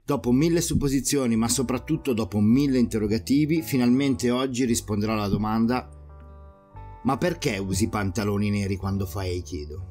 Dopo 1000 supposizioni, ma soprattutto dopo 1000 interrogativi, finalmente oggi risponderò alla domanda: ma perché usi pantaloni neri quando fai Aikido?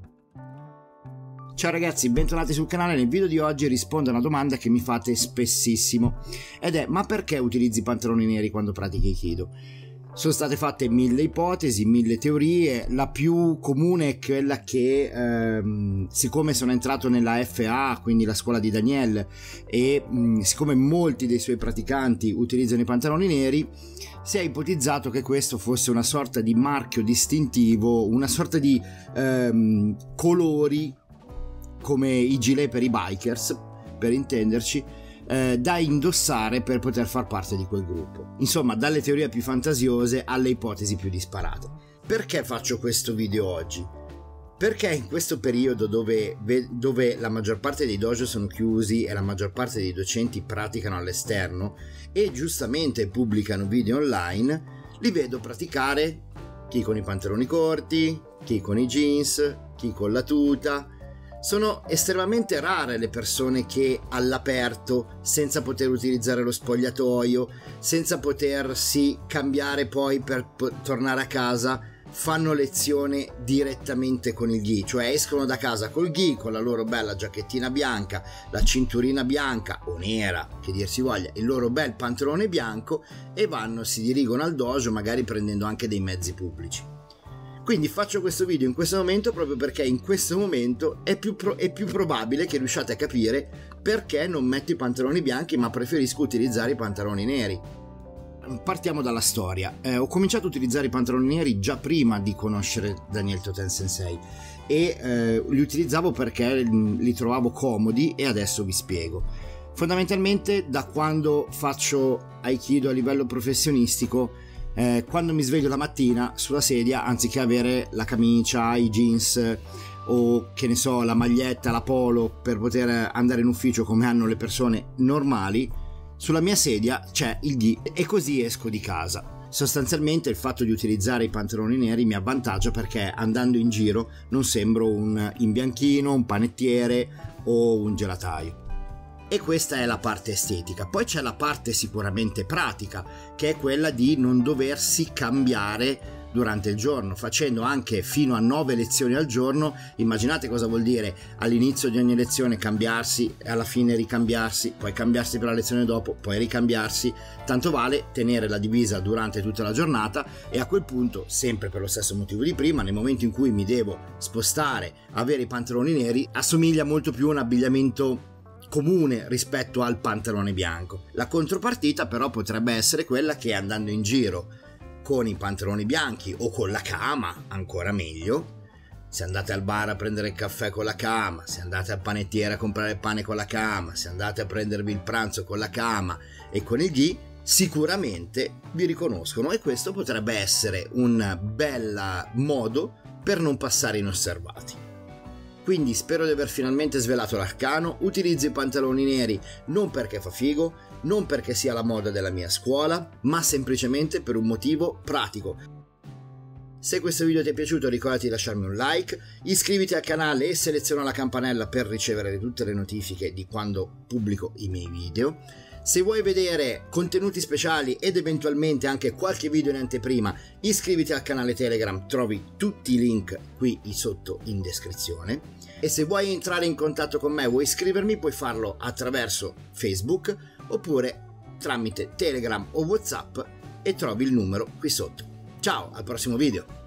Ciao ragazzi, bentornati sul canale. Nel video di oggi rispondo a una domanda che mi fate spessissimo ed è: ma perché utilizzi pantaloni neri quando pratichi Aikido? Sono state fatte 1000 ipotesi, 1000 teorie. La più comune è quella che siccome sono entrato nella FA, quindi la scuola di Daniel, e siccome molti dei suoi praticanti utilizzano i pantaloni neri, si è ipotizzato che questo fosse una sorta di marchio distintivo, una sorta di colori come i gilet per i bikers, per intenderci, da indossare per poter far parte di quel gruppo. Insomma, dalle teorie più fantasiose alle ipotesi più disparate. Perché faccio questo video oggi? Perché in questo periodo dove la maggior parte dei dojo sono chiusi e la maggior parte dei docenti praticano all'esterno e giustamente pubblicano video online, li vedo praticare chi con i pantaloni corti, chi con i jeans, chi con la tuta. Sono estremamente rare le persone che all'aperto, senza poter utilizzare lo spogliatoio, senza potersi cambiare poi per tornare a casa, fanno lezione direttamente con il gi, cioè escono da casa col gi, con la loro bella giacchettina bianca, la cinturina bianca o nera, che dir si voglia, il loro bel pantalone bianco, e si dirigono al dojo, magari prendendo anche dei mezzi pubblici. Quindi faccio questo video in questo momento proprio perché in questo momento è più probabile che riusciate a capire perché non metto i pantaloni bianchi ma preferisco utilizzare i pantaloni neri. Partiamo dalla storia. Ho cominciato a utilizzare i pantaloni neri già prima di conoscere Daniel Toten Sensei e li utilizzavo perché li trovavo comodi, e adesso vi spiego. Fondamentalmente, da quando faccio Aikido a livello professionistico, quando mi sveglio la mattina sulla sedia, anziché avere la camicia, i jeans o che ne so, la maglietta, la polo per poter andare in ufficio come hanno le persone normali, sulla mia sedia c'è il gi e così esco di casa. Sostanzialmente il fatto di utilizzare i pantaloni neri mi avvantaggia perché andando in giro non sembro un imbianchino, un panettiere o un gelataio. E questa è la parte estetica. Poi c'è la parte sicuramente pratica, che è quella di non doversi cambiare durante il giorno, facendo anche fino a 9 lezioni al giorno. Immaginate cosa vuol dire all'inizio di ogni lezione cambiarsi, e alla fine ricambiarsi, poi cambiarsi per la lezione dopo, poi ricambiarsi. Tanto vale tenere la divisa durante tutta la giornata, e a quel punto, sempre per lo stesso motivo di prima, nel momento in cui mi devo spostare, avere i pantaloni neri assomiglia molto più a un abbigliamento comune rispetto al pantalone bianco. La contropartita però potrebbe essere quella che andando in giro con i pantaloni bianchi o con la kama, ancora meglio, se andate al bar a prendere il caffè con la kama, se andate al panettiere a comprare il pane con la kama, se andate a prendervi il pranzo con la kama e con il gi, sicuramente vi riconoscono, e questo potrebbe essere un bel modo per non passare inosservati. Quindi spero di aver finalmente svelato l'arcano. Utilizzo i pantaloni neri non perché fa figo, non perché sia la moda della mia scuola, ma semplicemente per un motivo pratico. Se questo video ti è piaciuto, ricordati di lasciarmi un like, iscriviti al canale e seleziona la campanella per ricevere tutte le notifiche di quando pubblico i miei video. Se vuoi vedere contenuti speciali ed eventualmente anche qualche video in anteprima, iscriviti al canale Telegram, trovi tutti i link qui sotto in descrizione. E se vuoi entrare in contatto con me, vuoi iscrivermi, puoi farlo attraverso Facebook oppure tramite Telegram o WhatsApp, e trovi il numero qui sotto. Ciao, al prossimo video!